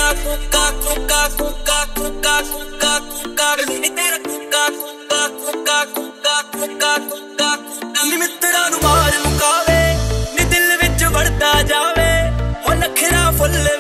कुका कुका कुका कुका कुका कुका नी तेरा कुका कुका कुका कुका कुका कुका नी मित्तरां नूं मार मुकावे नी दिल विच वड़दा जावे हो नखरा फुल